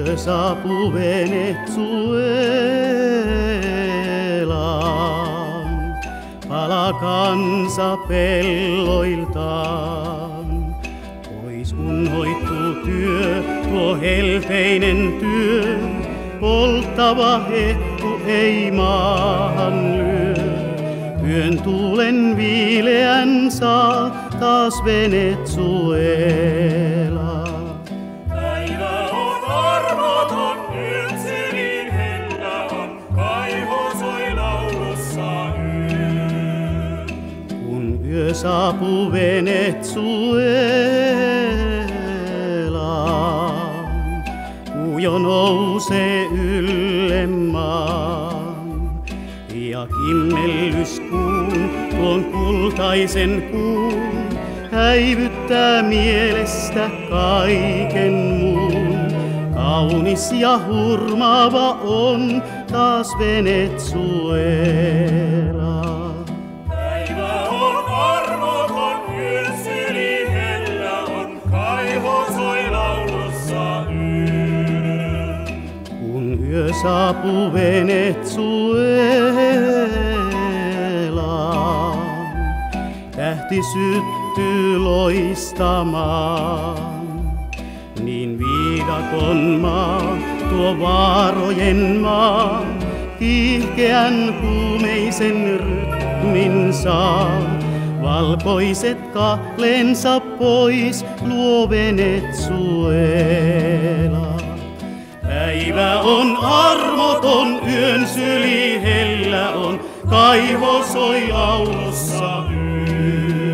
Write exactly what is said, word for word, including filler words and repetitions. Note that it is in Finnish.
Yö saapuu Venezuelaan, pala kansa pelloiltaan. Pois unhoittuu työ, tuo helteinen työ, polttava hehku ei maahan lyö. Yön tuulen viileän saa taas Venezuela. Päivä on armoton, yön sinihellä on, kaiho soi laulussa yön. Kun yö saapuu Venezuelaan, kuu jo nousee yllemmaan. Ja kimmellyskuun, tuon kultaisen kuun, häivyttää mielestä kaiken muun. Kaunis ja hurmaava on taas Venezuela. Päivä on armoton, yön sinihellä on, kaiho soi laulussa yön. Kun yö saapuu Venezuelaan, tähti syttyy loistamaan. Niin viidakon maa, tuo vaarojen maa, kiihkeän kuumeisen rytmin saa. Valkoiset kahlensa pois luo Venezuela. Päivä on armoton, yön syli hellä on, kaiho soi laulussa yön.